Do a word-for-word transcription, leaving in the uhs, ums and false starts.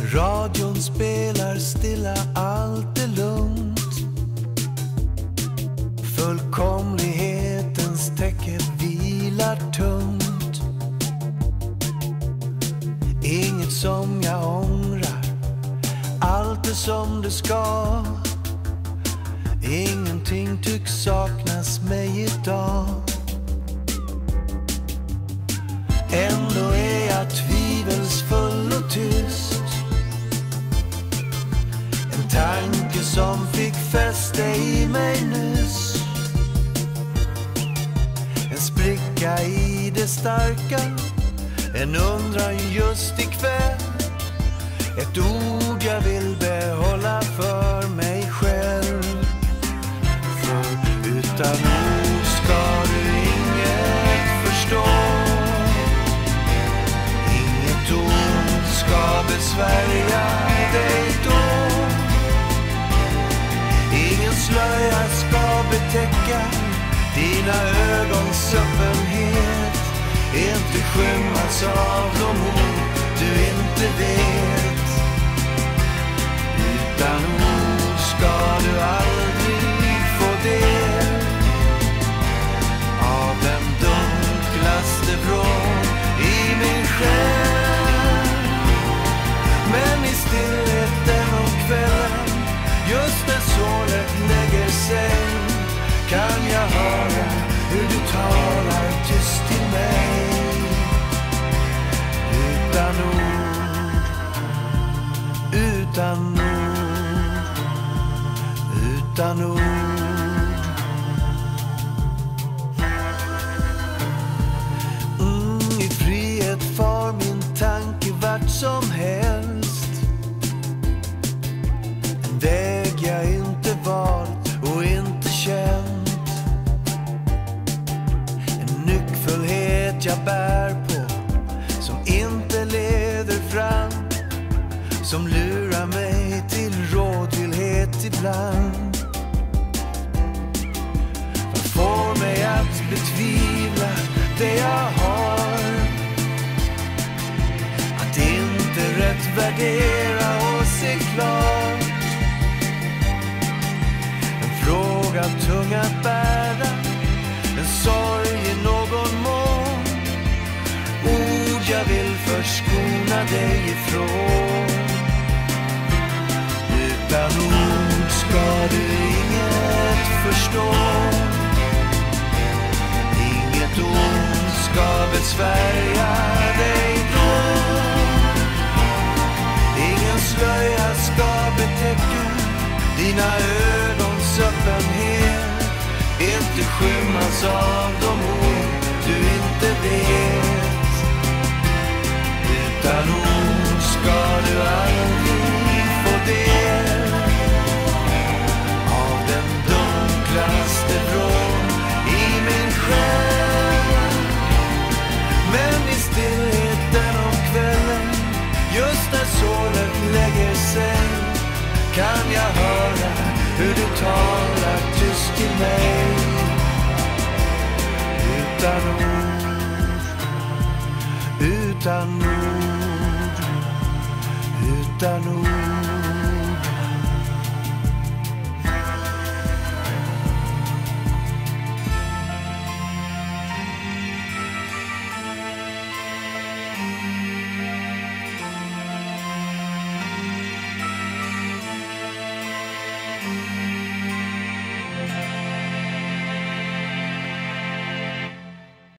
Radion spelar stilla, allt är lugnt. Fullkomlighetens täcke vilar tungt. Inget som jag ångrar, allt är som det ska. Ingenting tycks saknas mig idag. Ändå är jag tvivelsfull och tyst. En tanke som fick fäste i mig nyss. En spricka i det starka, en undran just ikväll. Ett ord jag vill behålla för mig själv. För utan ord ska du inget förstå. Inget ord ska besvärja dig då. Ingen slöja ska betäcka dina ögons öppenhet. Inte skymmas av de ord du inte vet. Utan ord ska du aldrig få del av den dunklaste vrå i min själ. Men i stillheten och kvällen, just när solen lägger sig, kan jag höra hur du talar tyst till mig. Utan ord, utan ord, utan ord. Mm, i frihet far min tanke vart som helst. En väg jag inte valt och inte känt. En nyckfullhet jag bär på som inte leder fram. Som lurar mig till rådvillhet ibland. Vad får mig att betvivla det jag har? Att inte rätt värdera och se klart. En fråga tung att bära, en sorg i någon mån. Ord jag vill förskona dig ifrån. Utan ord ska du inget förstå. Inget ord ska besvärja dig då. Ingen slöja ska betäcka dina ögons öppenhet. Inte skymmas av de ord du inte vet. Utan ord ska du aldrig få del av den dunklaste vrån i min själ. Men i stillheten om kvällen, just när solen lägger sig, kan jag höra hur du talar tyst till mig. Utan ord, utan ord, utan ord.